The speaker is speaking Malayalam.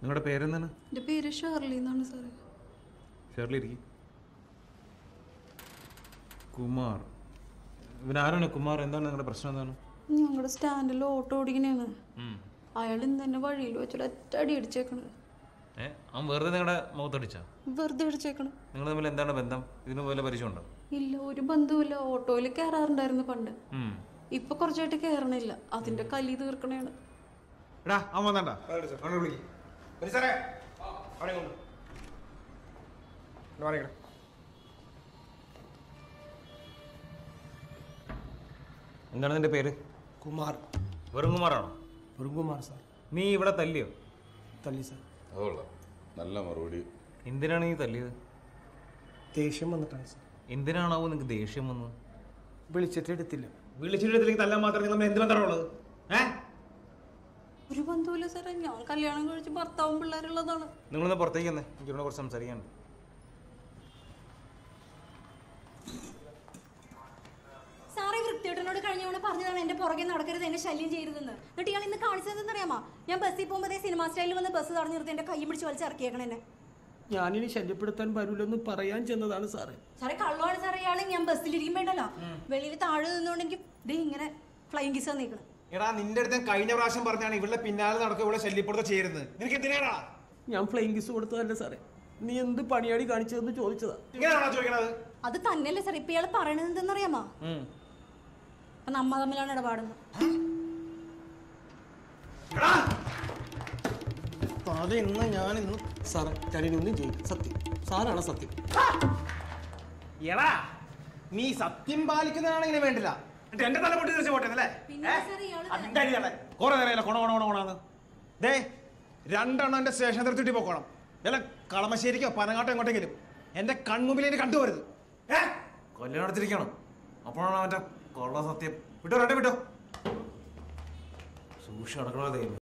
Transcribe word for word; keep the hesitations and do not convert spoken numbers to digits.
നിങ്ങളുടെ പേരെന്താണ്? എൻ്റെ പേര് ഷേർലി എന്നാണ് സാറേ. ഷേർലി ഇരിക്കും. കുമാർ, ഇവനാരാണ് കുമാർ? എന്താണ് നിങ്ങളുടെ പ്രശ്നം? എന്താണ്? ഞങ്ങളുടെ സ്റ്റാൻഡിൽ ഓട്ടോ ഓടിക്കണേന്ന്. അയാൾ ഇന്ന് തന്നെ വഴിയിൽ വെച്ചിട്ട് ഒറ്റ അടി അടിച്ചേക്കണത്. ഏ അവൻ വെറുതെ നിങ്ങളുടെ മുഖത്തടിച്ചാ? വെറുതെ അടിച്ചേക്കണം. നിങ്ങൾ തമ്മിൽ എന്താണ് ബന്ധം? ഇതിന് പോലെ പരിചയമുണ്ടോ? ഇല്ല, ഒരു ബന്ധവുമില്ല. ഓട്ടോയിൽ കയറാറുണ്ടായിരുന്നു പണ്ട്. ഇപ്പൊ കുറച്ചായിട്ട് കയറണില്ല. അതിന്റെ കലി തീർക്കണേണ്. എന്താണ് നിന്റെ പേര്? കുമാർ. വെറും കുമാറാണോ? വെറും കുമാർ സാർ. നീ ഇവിടെ തല്ലിയോ? തല്ലി സാർ. നല്ല മറുപടി. എന്തിനാണ് നീ തല്ലിയത്? ദേഷ്യം വന്നിട്ടാണ് സാർ. എന്തിനാണാവോ നിനക്ക് ദേഷ്യം വന്നത്? വിളിച്ചിട്ട് എടുത്തില്ല. വിളിച്ചിട്ടെടുത്തില്ലെങ്കിൽ തല്ലാൻ മാത്രം നിങ്ങൾ എന്ത് ബന്ധമാണുള്ളത്? ഒരു ബന്ധവുമില്ല സാറേ. ഞാൻ കല്യാണം കഴിച്ച് ഭർത്താവും പിള്ളേരുള്ളതാണ്. നിങ്ങളൊന്ന് പുറത്തേക്ക് തന്നെ, എനിക്കിവിടെ കുറച്ച് സംസാരിക്കാനുണ്ട്. സാറേ, വൃത്തിയേട്ടനോട് കഴിഞ്ഞ തവണ പറഞ്ഞതാണ് എന്റെ പുറകെ നടക്കരുത്, എന്നെ ശല്യം ചെയ്യരുതെന്ന്. എന്നിട്ട് ഇയാൾ ഇന്ന് കാണിച്ചതെന്ന് അറിയാമോ? ഞാൻ ബസ്സിൽ പോകുമ്പോൾ സിനിമ സ്റ്റൈലിൽ വന്ന് ബസ് തടഞ്ഞു നിർത്തി എന്റെ കൈ പിടിച്ച് വലിച്ചിറക്കിയേക്കണം എന്നെ. ഞാനിനി ശല്യപ്പെടുത്താൻ വരൂലെന്ന് പറയാൻ ചെന്നതാണ് സാറേ. സാറേ കള്ളമാണ് സാറേ ഇയാള്. ഞാൻ ബസ്സിലിരിക്കുമ്പോണ്ടല്ലോ വെളിയിൽ താഴെ നിന്നുകൊണ്ട് എനിക്ക് ദേ ഇങ്ങനെ ഫ്ലൈങ് കിസ് തന്നേക്കണം. എടാ, നിന്റെ അടുത്ത് കഴിഞ്ഞ പ്രാവശ്യം പറഞ്ഞാണ് ഇവിടെ പിന്നാലെ നടക്കുക, ഇവിടെ ശല്യപ്പെടുത്ത ചേരുന്നത്. നിനക്ക് എന്തിനാടാ? ഞാൻ ഫ്ലൈങ് കിസ് കൊടുത്തതല്ല സാറേ. നീ എന്ത് പണിയാടി കാണിച്ചതെന്ന് ചോദിച്ചതാ. ഇങ്ങനെയാണോ ചോദിക്കണത്? അത് തന്നെയല്ലേ സാർ ഇപ്പൊ ഇയാൾ പറയണത് എന്തെന്നറിയാമോ? അപ്പൊ നമ്മ തമ്മിലാണ് ഇടപാടുന്നത്. ഇന്ന് ഞാൻ ഇന്ന് സാറേ ഞാനിനൊന്നും ചെയ്യും. സത്യം സാറാണ് സത്യം. എടാ, നീ സത്യം പാലിക്കുന്നതാണ് ഇങ്ങനെ വേണ്ടില്ല. എന്റെ തല പൊട്ടി തീർച്ച പോട്ടെന്നല്ലേ? കൊറേ നേരം കൊണ കൊണ കൊണ കൊണാന്ന്. ദേ, രണ്ടെണ്ണം എന്റെ സ്റ്റേഷൻ നിർത്തിട്ട് പോക്കണം. അല്ല കളമശ്ശേരിക്കോ പനങ്ങാട്ടോ എങ്ങോട്ടെങ്കിലും എന്റെ കൺമുമ്പിൽ എന്നെ കണ്ടുപോരുത്. കൊല്ലം നടത്തിരിക്കണം. അപ്പോഴാണ് അവന്റെ കൊള്ള സത്യം. വിട്ടോ രണ്ടേ വിട്ടോ. സൂക്ഷിച്ച് നടക്കണോ ദൈവം.